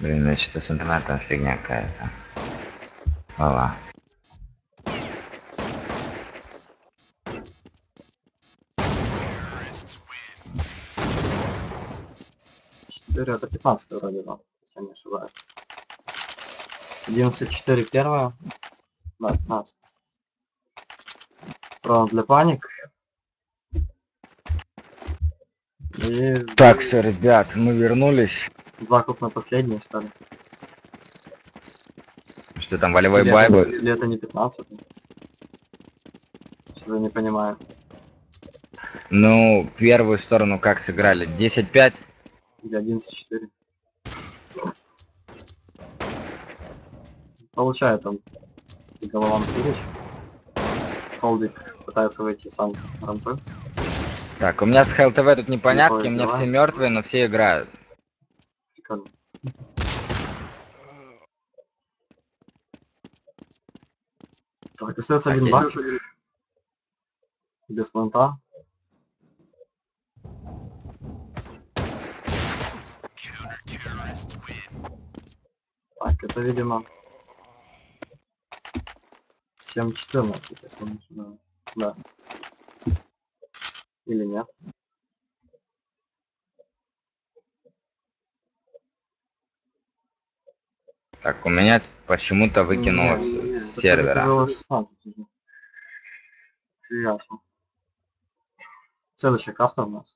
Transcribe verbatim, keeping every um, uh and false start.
Блин, значит, с интернетом фигня какая-то. Ала. четыре это пятнадцать вроде, да, если я не ошибаюсь. одиннадцать четыре первая. Да, пятнадцать. Раунд для паник. И Так, все, ребят, мы вернулись. закуп на последний, что ли? Что там, волевой Или бай это, был? или это не пятнадцать? Что-то не понимаю. Ну, первую сторону как сыграли? десять пять? Или одиннадцать четыре. Получает он головам Кирич. Холдик пытается выйти сам в рампы. Так, у меня с ХЛТВ тут непонятки, у меня все Слепой мертвые, но все играют. Прикольно. Так, остается один Окей. баг. Без понта. Так, это, видимо, семь четырнадцать, если не ошибаюсь. Да. Или нет. Так, у меня почему-то выкинуло Нет, с это, это сервера. было шестнадцать уже. Ясно. Следующая карта у нас.